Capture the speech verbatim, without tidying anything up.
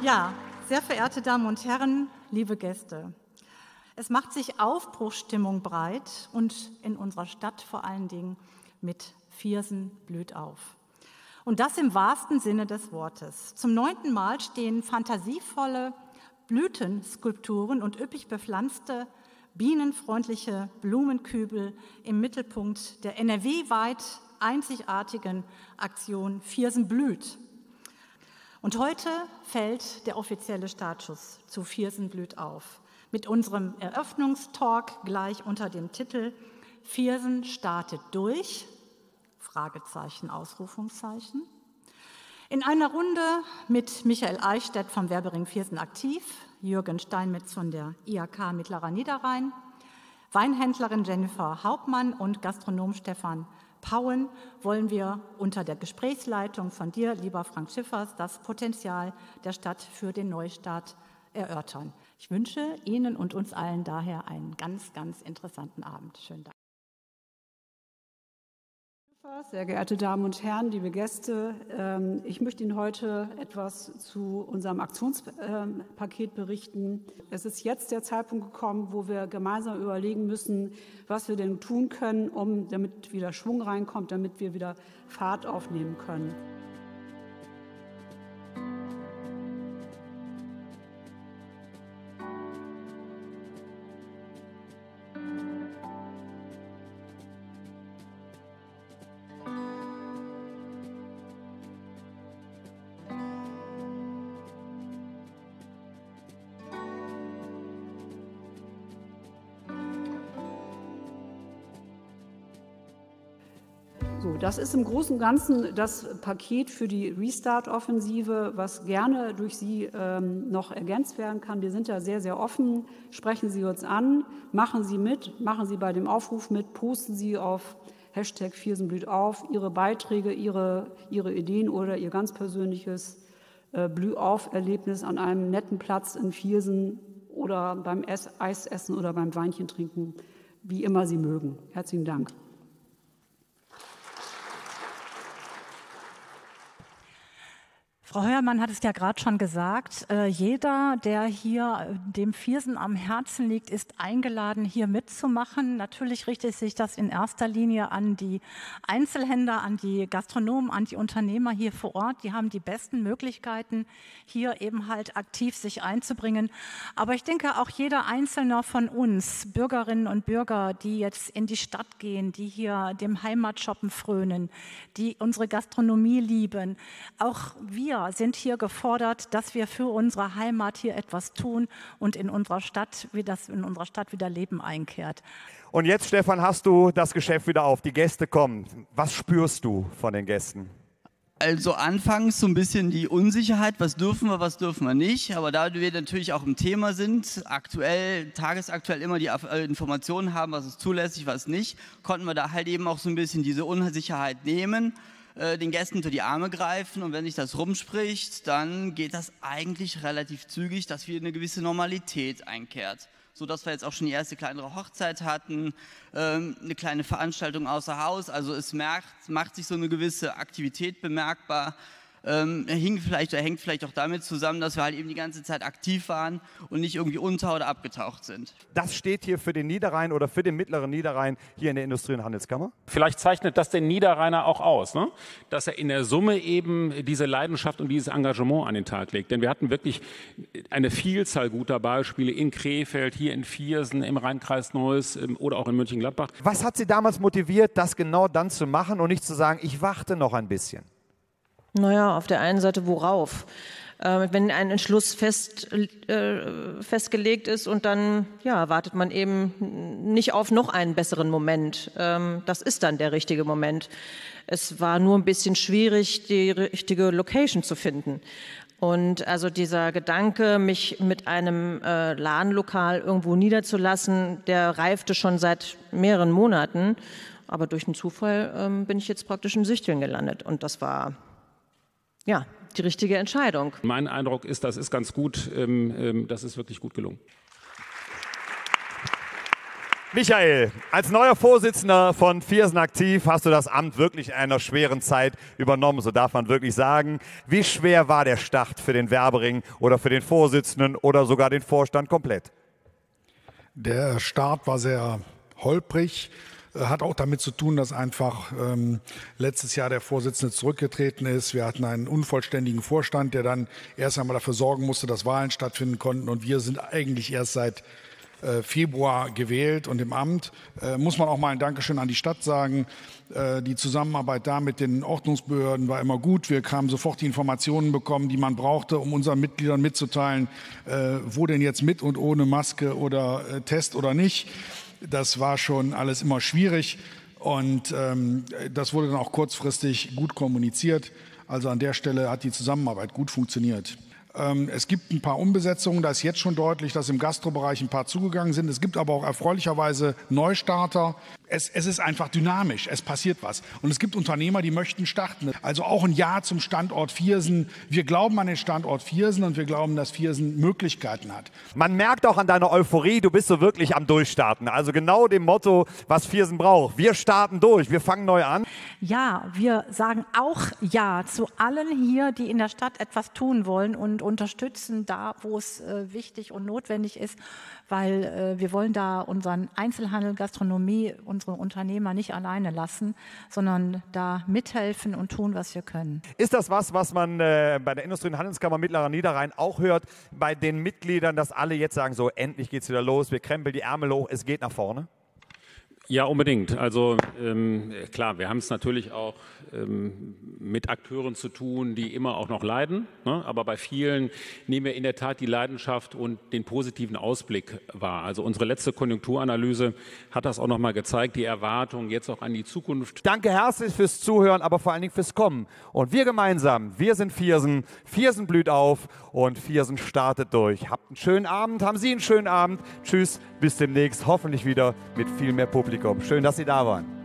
Ja, sehr verehrte Damen und Herren, liebe Gäste, es macht sich Aufbruchsstimmung breit und in unserer Stadt vor allen Dingen mit Viersen blüht auf. Und das im wahrsten Sinne des Wortes. Zum neunten Mal stehen fantasievolle Blütenskulpturen und üppig bepflanzte, bienenfreundliche Blumenkübel im Mittelpunkt der N R W-weit einzigartigen Aktion Viersen blüht. Und heute fällt der offizielle Startschuss zu Viersen blüht auf. Mit unserem Eröffnungstalk gleich unter dem Titel Viersen startet durch, Fragezeichen, Ausrufungszeichen. In einer Runde mit Michael Eichstädt vom Werbering Viersen aktiv, Jürgen Steinmetz von der I H K Mittlerer Niederrhein, Weinhändlerin Jennifer Hauptmann und Gastronom Stefan Pauen wollen wir unter der Gesprächsleitung von dir, lieber Frank Schiffers, das Potenzial der Stadt für den Neustart erörtern. Ich wünsche Ihnen und uns allen daher einen ganz, ganz interessanten Abend. Schönen Dank. Sehr geehrte Damen und Herren, liebe Gäste, ich möchte Ihnen heute etwas zu unserem Aktionspaket berichten. Es ist jetzt der Zeitpunkt gekommen, wo wir gemeinsam überlegen müssen, was wir denn tun können, um, damit wieder Schwung reinkommt, damit wir wieder Fahrt aufnehmen können. So, das ist im Großen und Ganzen das Paket für die Restart-Offensive, was gerne durch Sie ähm, noch ergänzt werden kann. Wir sind ja sehr, sehr offen. Sprechen Sie uns an, machen Sie mit, machen Sie bei dem Aufruf mit, posten Sie auf Hashtag Viersen blüht auf Ihre Beiträge, Ihre, Ihre Ideen oder Ihr ganz persönliches äh, Blühauf-Erlebnis an einem netten Platz in Viersen oder beim Ess Eisessen oder beim Weinchen trinken, wie immer Sie mögen. Herzlichen Dank. Frau Heuermann hat es ja gerade schon gesagt, äh, jeder, der hier dem Viersen am Herzen liegt, ist eingeladen, hier mitzumachen. Natürlich richtet sich das in erster Linie an die Einzelhändler, an die Gastronomen, an die Unternehmer hier vor Ort. Die haben die besten Möglichkeiten, hier eben halt aktiv sich einzubringen. Aber ich denke, auch jeder Einzelne von uns, Bürgerinnen und Bürger, die jetzt in die Stadt gehen, die hier dem Heimatshoppen frönen, die unsere Gastronomie lieben, auch wir sind hier gefordert, dass wir für unsere Heimat hier etwas tun und in unserer Stadt, wie das in unserer Stadt wieder Leben einkehrt. Und jetzt, Stefan, hast du das Geschäft wieder auf. Die Gäste kommen. Was spürst du von den Gästen? Also anfangs so ein bisschen die Unsicherheit, was dürfen wir, was dürfen wir nicht. Aber da wir natürlich auch im Thema sind, aktuell, tagesaktuell immer die Informationen haben, was ist zulässig, was nicht, konnten wir da halt eben auch so ein bisschen diese Unsicherheit nehmen, den Gästen unter die Arme greifen, und wenn sich das rumspricht, dann geht das eigentlich relativ zügig, dass wir eine gewisse Normalität einkehrt. So dass wir jetzt auch schon die erste kleinere Hochzeit hatten, ähm, eine kleine Veranstaltung außer Haus, also es merkt, macht sich so eine gewisse Aktivität bemerkbar. Ähm, hing vielleicht, oder hängt vielleicht auch damit zusammen, dass wir halt eben die ganze Zeit aktiv waren und nicht irgendwie unter- oder abgetaucht sind. Das steht hier für den Niederrhein oder für den mittleren Niederrhein hier in der Industrie- und Handelskammer? Vielleicht zeichnet das den Niederrheiner auch aus, ne? Dass er in der Summe eben diese Leidenschaft und dieses Engagement an den Tag legt. Denn wir hatten wirklich eine Vielzahl guter Beispiele in Krefeld, hier in Viersen, im Rheinkreis Neuss oder auch in Mönchengladbach. Was hat Sie damals motiviert, das genau dann zu machen und nicht zu sagen, ich warte noch ein bisschen? Naja, auf der einen Seite worauf? Äh, wenn ein Entschluss fest, äh, festgelegt ist und dann ja, wartet man eben nicht auf noch einen besseren Moment. Ähm, das ist dann der richtige Moment. Es war nur ein bisschen schwierig, die richtige Location zu finden. Und also dieser Gedanke, mich mit einem äh, Ladenlokal irgendwo niederzulassen, der reifte schon seit mehreren Monaten. Aber durch einen Zufall ähm, bin ich jetzt praktisch im Süchteln gelandet. Und das war ja die richtige Entscheidung. Mein Eindruck ist, das ist ganz gut, ähm, ähm, das ist wirklich gut gelungen. Michael, als neuer Vorsitzender von Viersen Aktiv hast du das Amt wirklich in einer schweren Zeit übernommen, so darf man wirklich sagen. Wie schwer war der Start für den Werbering oder für den Vorsitzenden oder sogar den Vorstand komplett? Der Start war sehr holprig, hat auch damit zu tun, dass einfach ähm, letztes Jahr der Vorsitzende zurückgetreten ist. Wir hatten einen unvollständigen Vorstand, der dann erst einmal dafür sorgen musste, dass Wahlen stattfinden konnten, und wir sind eigentlich erst seit Februar gewählt und im Amt. Äh, muss man auch mal ein Dankeschön an die Stadt sagen. Äh, die Zusammenarbeit da mit den Ordnungsbehörden war immer gut. Wir haben sofort die Informationen bekommen, die man brauchte, um unseren Mitgliedern mitzuteilen, äh, wo denn jetzt mit und ohne Maske oder äh, Test oder nicht. Das war schon alles immer schwierig, und ähm, das wurde dann auch kurzfristig gut kommuniziert. Also an der Stelle hat die Zusammenarbeit gut funktioniert. Es gibt ein paar Umbesetzungen, da ist jetzt schon deutlich, dass im Gastrobereich ein paar zugegangen sind. Es gibt aber auch erfreulicherweise Neustarter. Es, es ist einfach dynamisch, es passiert was. Und es gibt Unternehmer, die möchten starten. Also auch ein Ja zum Standort Viersen. Wir glauben an den Standort Viersen und wir glauben, dass Viersen Möglichkeiten hat. Man merkt auch an deiner Euphorie, du bist so wirklich am Durchstarten. Also genau dem Motto, was Viersen braucht. Wir starten durch, wir fangen neu an. Ja, wir sagen auch Ja zu allen hier, die in der Stadt etwas tun wollen und unterstützen da, wo es äh, wichtig und notwendig ist, weil äh, wir wollen da unseren Einzelhandel, Gastronomie, unsere Unternehmer nicht alleine lassen, sondern da mithelfen und tun, was wir können. Ist das was, was man äh, bei der Industrie- und Handelskammer Mittlerer Niederrhein auch hört, bei den Mitgliedern, dass alle jetzt sagen, so endlich geht's wieder los, wir krempeln die Ärmel hoch, es geht nach vorne? Ja, unbedingt. Also ähm, klar, wir haben es natürlich auch ähm, mit Akteuren zu tun, die immer auch noch leiden. Ne? Aber bei vielen nehmen wir in der Tat die Leidenschaft und den positiven Ausblick wahr. Also unsere letzte Konjunkturanalyse hat das auch noch mal gezeigt, die Erwartungen jetzt auch an die Zukunft. Danke herzlich fürs Zuhören, aber vor allen Dingen fürs Kommen. Und wir gemeinsam, wir sind Viersen, Viersen blüht auf und Viersen startet durch. Habt einen schönen Abend, haben Sie einen schönen Abend. Tschüss, bis demnächst, hoffentlich wieder mit viel mehr Publikum. Schön, dass Sie da waren.